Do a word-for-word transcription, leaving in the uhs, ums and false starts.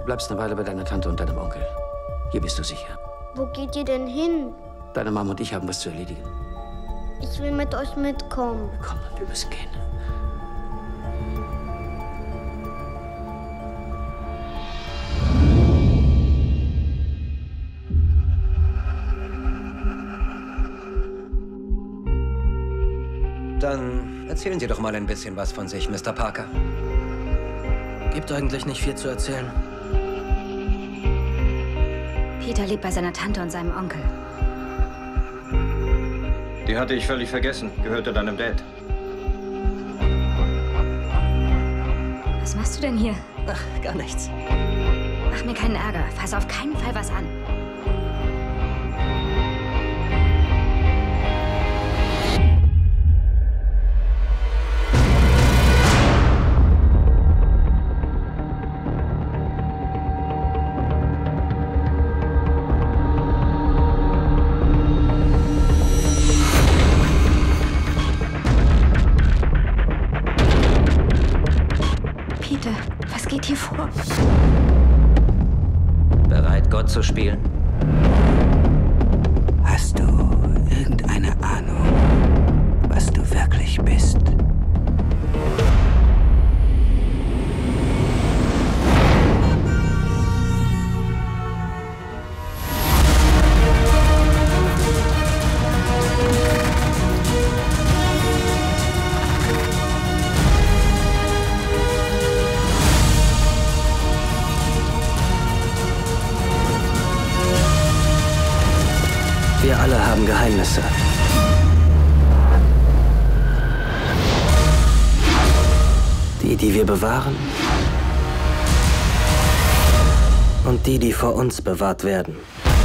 bleibst eine Weile bei deiner Tante und deinem Onkel. Hier bist du sicher. Wo geht ihr denn hin? Deine Mama und ich haben was zu erledigen. Ich will mit euch mitkommen. Komm, wir müssen gehen. Dann erzählen Sie doch mal ein bisschen was von sich, Mister Parker. Gibt eigentlich nicht viel zu erzählen. Peter lebt bei seiner Tante und seinem Onkel. Die hatte ich völlig vergessen. Gehörte deinem Dad. Was machst du denn hier? Ach, gar nichts. Mach mir keinen Ärger. Fass auf keinen Fall was an. Peter, was geht hier vor? Bereit, Gott zu spielen? Hast du irgendeine Ahnung, was du wirklich bist? Wir alle haben Geheimnisse. Die, die wir bewahren. Und die, die vor uns bewahrt werden.